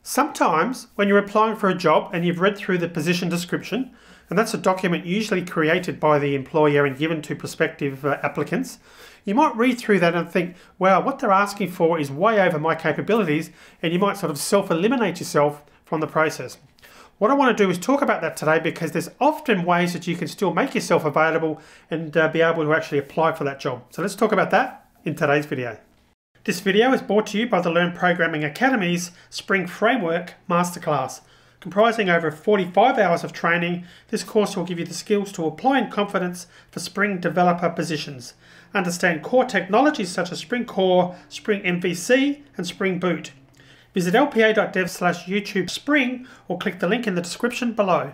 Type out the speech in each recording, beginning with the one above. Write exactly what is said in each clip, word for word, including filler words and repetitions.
Sometimes when you're applying for a job and you've read through the position description, and that's a document usually created by the employer and given to prospective uh, applicants, you might read through that and think, wow, what they're asking for is way over my capabilities, and you might sort of self-eliminate yourself from the process. What I want to do is talk about that today, because there's often ways that you can still make yourself available and uh, be able to actually apply for that job. So let's talk about that in today's video. This video is brought to you by the Learn Programming Academy's Spring Framework Masterclass. Comprising over forty-five hours of training, this course will give you the skills to apply in confidence for Spring developer positions. Understand core technologies such as Spring Core, Spring M V C, and Spring Boot. Visit lpa.dev slash YouTube Spring or click the link in the description below.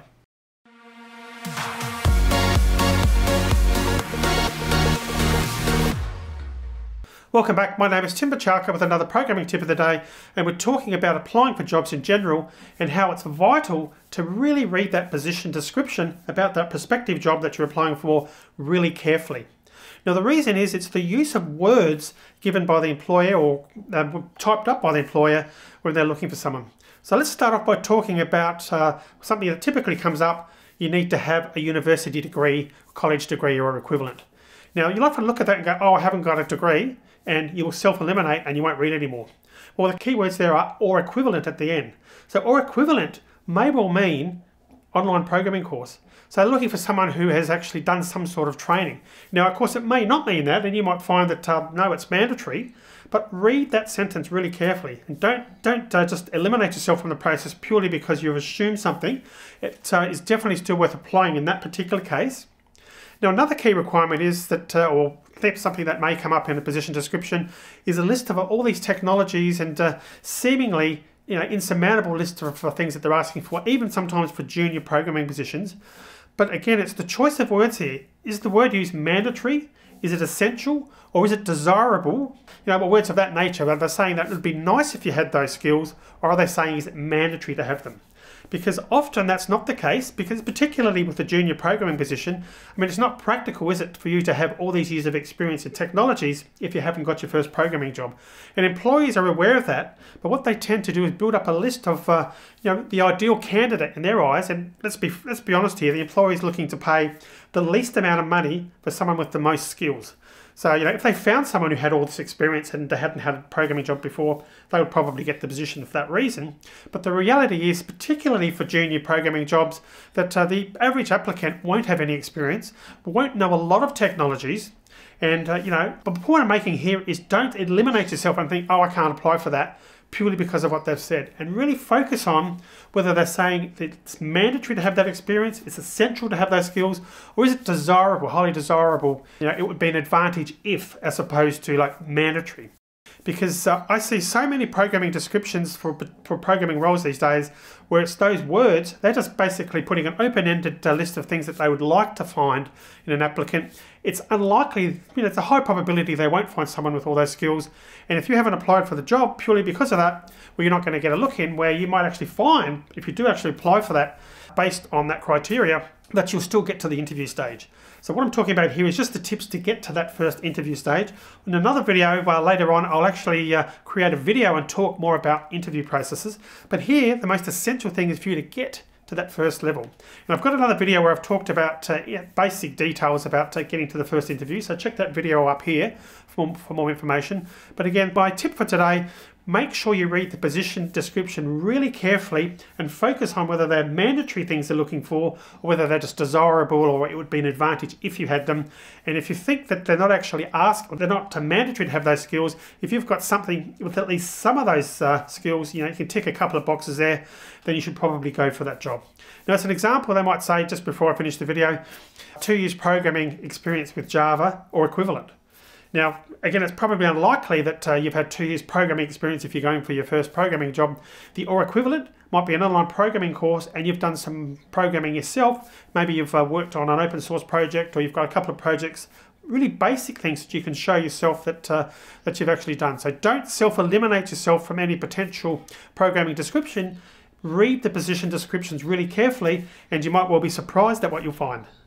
Welcome back, my name is Tim Buchalka with another programming tip of the day, and we're talking about applying for jobs in general and how it's vital to really read that position description about that prospective job that you're applying for really carefully. Now the reason is it's the use of words given by the employer or uh, typed up by the employer when they're looking for someone. So let's start off by talking about uh, something that typically comes up. You need to have a university degree, college degree or equivalent. Now you'll often look at that and go, oh, I haven't got a degree, and you'll self-eliminate and you won't read anymore. Well, the keywords there are or equivalent at the end. So or equivalent may well mean online programming course. So they're looking for someone who has actually done some sort of training. Now, of course, it may not mean that, and you might find that, uh, no, it's mandatory, but read that sentence really carefully. And don't, don't uh, just eliminate yourself from the process purely because you've assumed something. It uh, is definitely still worth applying in that particular case. Now, another key requirement is that, uh, or something that may come up in a position description, is a list of all these technologies and uh, seemingly you know, insurmountable list of for things that they're asking for, even sometimes for junior programming positions. But again, it's the choice of words here. Is the word used mandatory? Is it essential? Or is it desirable? You know, words of that nature. Are they saying that it would be nice if you had those skills, or are they saying is it mandatory to have them? Because often that's not the case, because particularly with the junior programming position, I mean, it's not practical, is it, for you to have all these years of experience in technologies if you haven't got your first programming job. And employees are aware of that, but what they tend to do is build up a list of, uh, you know, the ideal candidate in their eyes. And let's be, let's be honest here, the employer is looking to pay the least amount of money for someone with the most skills. So, you know, if they found someone who had all this experience and they hadn't had a programming job before, they would probably get the position for that reason. But the reality is, particularly for junior programming jobs, that uh, the average applicant won't have any experience, won't know a lot of technologies. And, uh, you know, but the point I'm making here is don't eliminate yourself and think, oh, I can't apply for that, purely because of what they've said. And really focus on whether they're saying that it's mandatory to have that experience, it's essential to have those skills, or is it desirable, highly desirable? You know, it would be an advantage if, as opposed to like mandatory. Because uh, I see so many programming descriptions for, for programming roles these days where it's those words, they're just basically putting an open-ended uh, list of things that they would like to find in an applicant. It's unlikely, you know, it's a high probability they won't find someone with all those skills. And if you haven't applied for the job purely because of that, well, you're not going to get a look in, where you might actually find, if you do actually apply for that based on that criteria, that you'll still get to the interview stage. So what I'm talking about here is just the tips to get to that first interview stage. In another video uh, later on, I'll actually uh, create a video and talk more about interview processes. But here, the most essential thing is for you to get to that first level. And I've got another video where I've talked about uh, yeah, basic details about uh, getting to the first interview. So check that video up here for, for more information. But again, my tip for today, make sure you read the position description really carefully and focus on whether they're mandatory things they're looking for, or whether they're just desirable, or it would be an advantage if you had them. And if you think that they're not actually asked, or they're not mandatory to have those skills, if you've got something with at least some of those uh, skills, you know, you can tick a couple of boxes there, then you should probably go for that job. Now, as an example, they might say, just before I finish the video, two years programming experience with Java or equivalent. Now, again, it's probably unlikely that uh, you've had two years programming experience if you're going for your first programming job. The or equivalent might be an online programming course and you've done some programming yourself. Maybe you've uh, worked on an open source project, or you've got a couple of projects, really basic things that you can show yourself that, uh, that you've actually done. So don't self-eliminate yourself from any potential programming description. Read the position descriptions really carefully, and you might well be surprised at what you'll find.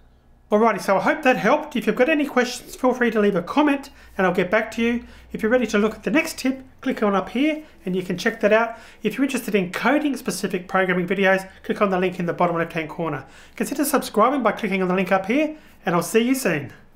Alrighty, so I hope that helped. If you've got any questions, feel free to leave a comment and I'll get back to you. If you're ready to look at the next tip, click on up here and you can check that out. If you're interested in coding specific programming videos, click on the link in the bottom left hand corner. Consider subscribing by clicking on the link up here, and I'll see you soon.